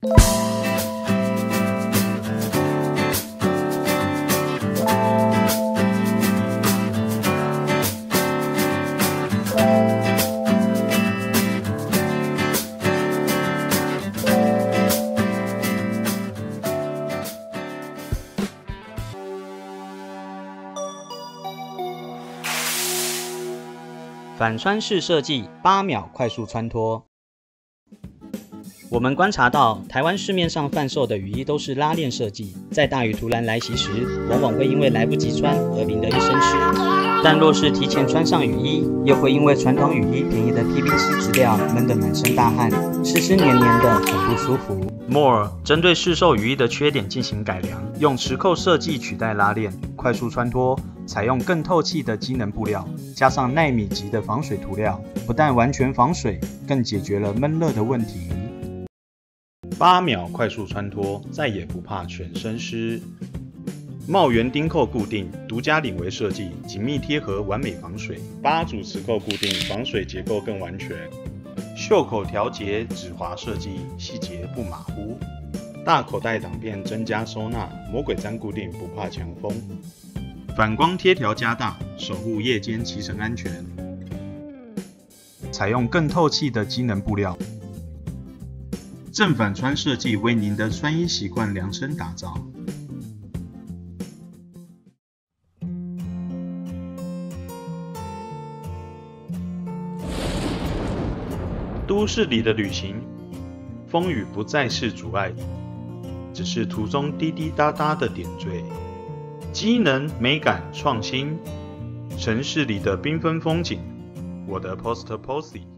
反穿式设计8秒快速穿脱。我们观察到，台湾市面上贩售的雨衣都是拉链设计，在大雨突然来袭时，往往会因为来不及穿而淋得一身湿。但若是提前穿上雨衣，又会因为传统雨衣便宜的 PVC 质料闷得满身大汗，湿湿黏黏的，很不舒服。More 针对市售雨衣的缺点进行改良，用磁扣设计取代拉链，快速穿脱。采用更透气的机能布料，加上奈米级的防水涂料，不但完全防水，更解决了闷热的问题。8秒快速穿脱，再也不怕全身湿。帽圆钉扣固定，独家领围设计，紧密贴合，完美防水。8组磁扣固定，防水结构更完全。袖口调节指滑设计，细节不马虎。大口袋挡片增加收纳，魔鬼毡固定，不怕强风。反光贴条加大，守护夜间骑乘安全。采用更透气的机能布料，正反穿设计为您的穿衣习惯量身打造。都市里的旅行，风雨不再是阻碍，只是途中滴滴答答的点缀。机能、美感、创新，城市里的缤纷风景，我的 Poster Posy。